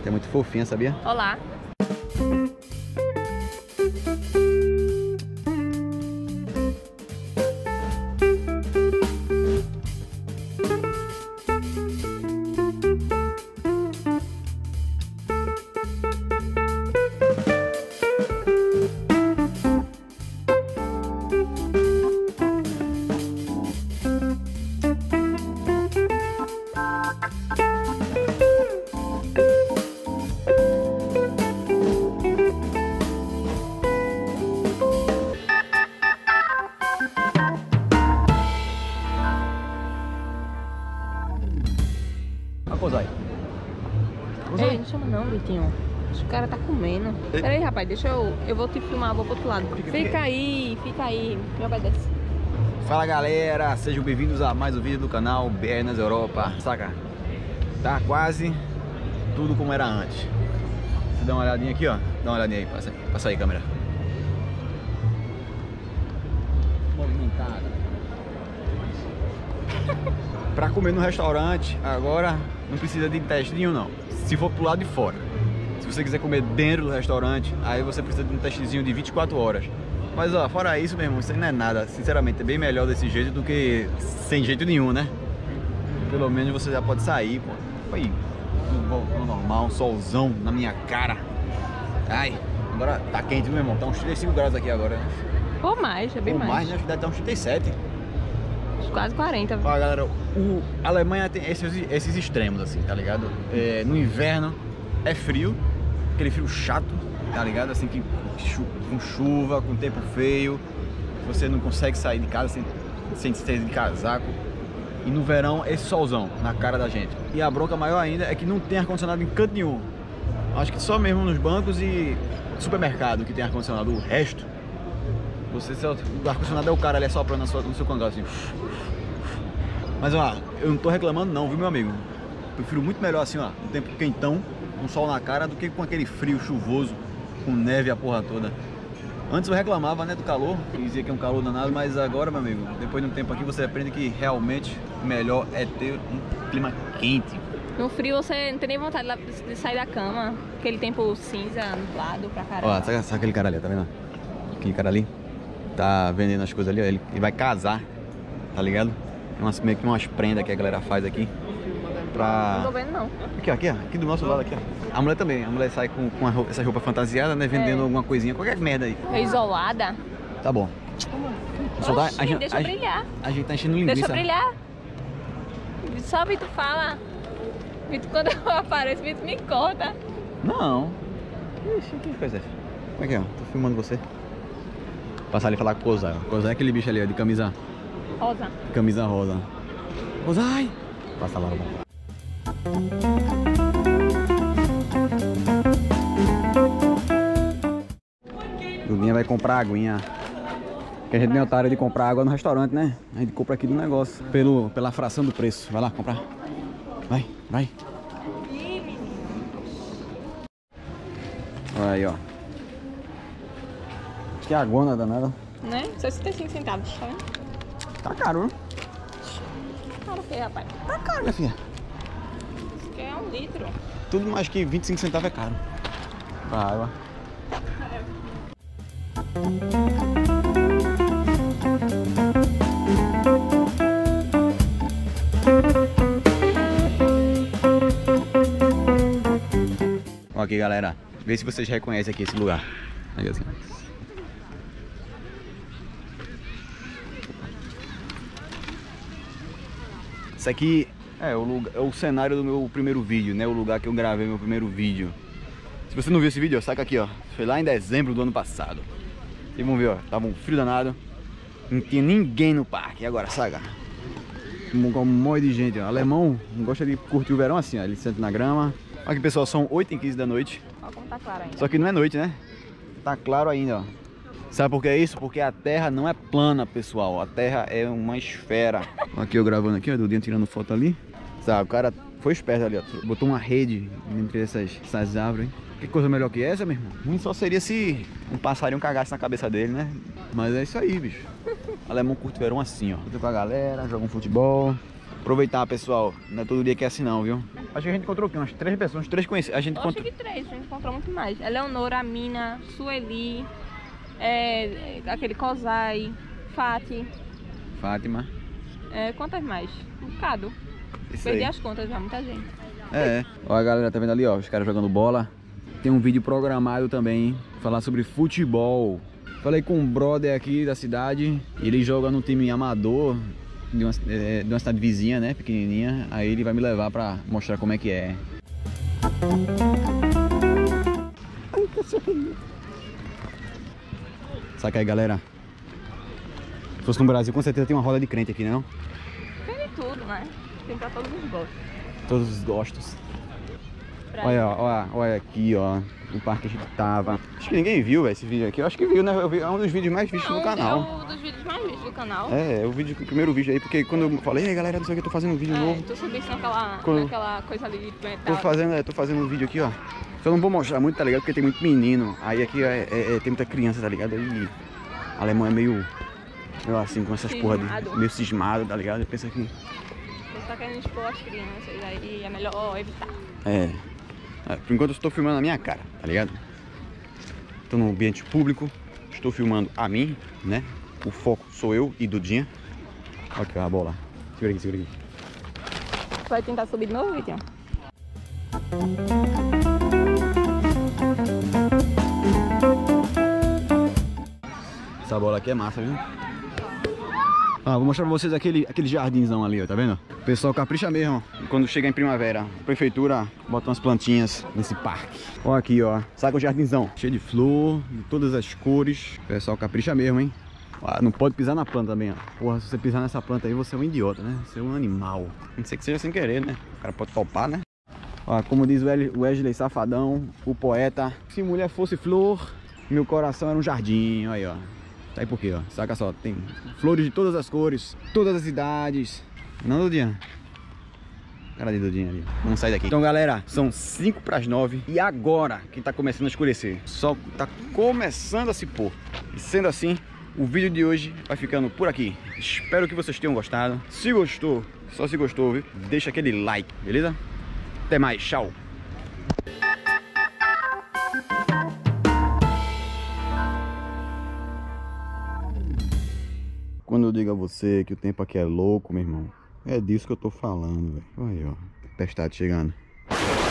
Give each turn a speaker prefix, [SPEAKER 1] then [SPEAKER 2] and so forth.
[SPEAKER 1] É muito fofinha, sabia?
[SPEAKER 2] Olá. Ei, não chama não, Vitinho. Acho que o cara tá comendo. Pera aí, rapaz, deixa eu vou te filmar, vou pro outro lado. Fica aí, me obedece.
[SPEAKER 1] Fala galera, sejam bem-vindos a mais um vídeo do canal BR nas Europa. Saca? Tá quase tudo como era antes. Você dá uma olhadinha aqui, ó. Dá uma olhadinha aí, passa aí, câmera. Movimentada. Pra comer no restaurante, agora não precisa de teste nenhum não. Se for pro lado de fora. Se você quiser comer dentro do restaurante, aí você precisa de um testezinho de 24 horas. Mas ó, fora isso, meu irmão, isso aí não é nada. Sinceramente, é bem melhor desse jeito do que sem jeito nenhum, né? Pelo menos você já pode sair, pô. Aí, tudo voltando normal, um solzão na minha cara. Ai, agora tá quente, meu irmão. Tá uns 35 graus aqui agora, né?
[SPEAKER 2] Ou mais, é bem mais.
[SPEAKER 1] Ou mais, né? Acho que deve estar uns 37.
[SPEAKER 2] Quase 40.
[SPEAKER 1] Ó, galera, a Alemanha tem esses extremos, assim, tá ligado? No inverno é frio, aquele frio chato, tá ligado? Assim, com chuva, com tempo feio, você não consegue sair de casa sem ter de casaco. E no verão, esse solzão na cara da gente. E a bronca maior ainda é que não tem ar-condicionado em canto nenhum. Acho que só mesmo nos bancos e supermercado que tem ar-condicionado. O resto, o ar-condicionado é o cara ali assoprando no seu cangote, assim. Mas ó, eu não tô reclamando não, viu, meu amigo? Prefiro muito melhor assim, ó, um tempo quentão, um sol na cara, do que com aquele frio chuvoso, com neve a porra toda. Antes eu reclamava, né, do calor, dizia que é um calor danado, mas agora, meu amigo, depois de um tempo aqui você aprende que realmente melhor é ter um clima quente.
[SPEAKER 2] No frio você não tem nem vontade de sair da cama, aquele tempo cinza, nublado pra caramba.
[SPEAKER 1] Ó, sabe aquele cara ali, tá vendo? Aquele cara ali, tá vendendo as coisas ali, ó, ele vai casar, tá ligado? Meio que umas prendas que a galera faz aqui pra...
[SPEAKER 2] Não tô vendo não.
[SPEAKER 1] Aqui do nosso lado aqui, ó. A mulher também, a mulher sai com essa roupa fantasiada, né? Vendendo alguma coisinha, qualquer merda aí.
[SPEAKER 2] É isolada.
[SPEAKER 1] Tá bom.
[SPEAKER 2] Oxi, deixa brilhar.
[SPEAKER 1] A gente tá enchendo linguiça.
[SPEAKER 2] Deixa brilhar. Só Vitor fala. Vitor, quando eu apareço, Vitor me corta.
[SPEAKER 1] Não. Ixi, que coisa é essa? Como é que é? Tô filmando você. Passar ali e falar com o Kozai. Kozai é aquele bicho ali, ó, de camisa...
[SPEAKER 2] Rosa.
[SPEAKER 1] Camisa rosa. Kozai! Passa lá, bom. Julinha vai comprar aguinha. Porque a gente nem é otário de comprar água no restaurante, né? A gente compra aqui do negócio. Pela fração do preço. Vai lá comprar. Vai. Olha aí, ó. Que agona danada.
[SPEAKER 2] Né? 65 centavos, tá vendo?
[SPEAKER 1] Tá caro, viu?
[SPEAKER 2] Caro o que, rapaz?
[SPEAKER 1] Tá caro, minha filha.
[SPEAKER 2] Isso aqui é 1 litro.
[SPEAKER 1] Tudo mais que 25 centavos é caro. Pra água. Ó, aqui, galera. Vê se vocês reconhecem aqui esse lugar. Aí, assim. Isso aqui é o cenário do meu primeiro vídeo, né? O lugar que eu gravei meu primeiro vídeo. Se você não viu esse vídeo, ó, saca aqui, ó. Foi lá em dezembro do ano passado. E vamos ver, ó. Tava um frio danado. Não tinha ninguém no parque. E agora, saca? Um monte de gente, ó. Alemão gosta de curtir o verão assim, ó. Ele senta na grama. Olha aqui, pessoal, são 8h15 da noite.
[SPEAKER 2] Olha como tá claro ainda.
[SPEAKER 1] Só que não é noite, né? Tá claro ainda, ó. Sabe por que é isso? Porque a Terra não é plana, pessoal. A Terra é uma esfera. Aqui eu gravando aqui, ó, do dia tirando foto ali. Sabe, o cara foi esperto ali, ó. Botou uma rede entre essas árvores. Que coisa melhor que essa, meu irmão? Ruim só seria se um passarinho cagasse na cabeça dele, né? Mas é isso aí, bicho. Alemão curte verão assim, ó. Fica com a galera, joga um futebol. Aproveitar, pessoal. Não é todo dia que é assim não, viu? Acho que a gente encontrou aqui umas 3 pessoas, 3 conhecidos.
[SPEAKER 2] Acho que 3, a gente encontrou muito mais. Eleonora, Mina, Sueli, aquele Kozai,
[SPEAKER 1] Fátima.
[SPEAKER 2] Quantas mais? Um bocado. Perdi as contas já, muita gente.
[SPEAKER 1] Ó, a galera tá vendo ali, ó, os caras jogando bola. Tem um vídeo programado também, falar sobre futebol. Falei com um brother aqui da cidade, ele joga no time amador de uma cidade vizinha, né, pequenininha. Aí ele vai me levar pra mostrar como é que é. Saca aí, galera. Se fosse no Brasil, com certeza tem uma roda de crente aqui, não?
[SPEAKER 2] Tem de tudo, né? Tem pra todos os gostos.
[SPEAKER 1] Todos os gostos. Olha aqui, ó, o parque que a gente tava. Acho que ninguém viu esse vídeo aqui. Eu acho que viu, né? É um dos vídeos mais vistos do canal.
[SPEAKER 2] É um dos vídeos mais vistos do canal.
[SPEAKER 1] É o primeiro vídeo aí, porque quando eu falei, ei galera, não sei o que, eu tô fazendo um vídeo novo.
[SPEAKER 2] Tu subiste naquela coisa ali de
[SPEAKER 1] tô fazendo um vídeo aqui, ó. Só não vou mostrar muito, tá ligado? Porque tem muito menino. Aí aqui tem muita criança, tá ligado? Aí alemão é meio assim, com essas porra de meio cismado, tá ligado? Eu penso que
[SPEAKER 2] você tá querendo expor as crianças, aí é melhor evitar.
[SPEAKER 1] Por enquanto eu estou filmando a minha cara, tá ligado? Estou num ambiente público, estou filmando a mim, né? O foco sou eu e Dudinha. Olha aqui a bola. Segura aqui.
[SPEAKER 2] Vai tentar subir de novo, Vitinho?
[SPEAKER 1] Essa bola aqui é massa, viu? Vou mostrar pra vocês aquele jardinzão ali, ó, tá vendo? O pessoal capricha mesmo. Quando chega em primavera, a prefeitura bota umas plantinhas nesse parque. Ó aqui, ó. Saca o jardinzão. Cheio de flor, de todas as cores. O pessoal capricha mesmo, hein? Não pode pisar na planta também, ó. Porra, se você pisar nessa planta aí, você é um idiota, né? Você é um animal. Não sei que seja sem querer, né? O cara pode topar, né? Ó, como diz o Wesley Safadão, o poeta. Se mulher fosse flor, meu coração era um jardim. Aí, ó. Tá aí por quê, ó. Saca só, tem flores de todas as cores, todas as idades. Não, Dudinha? Cara de Dudinha ali. Vamos sair daqui. Então, galera, são 5 para as 9. E agora que tá começando a escurecer. O sol tá começando a se pôr. E sendo assim, o vídeo de hoje vai ficando por aqui. Espero que vocês tenham gostado. Se gostou, só se gostou, viu? Deixa aquele like, beleza? Até mais, tchau! Quando eu digo a você que o tempo aqui é louco, meu irmão, é disso que eu tô falando, velho. Olha aí, ó. Tempestade chegando.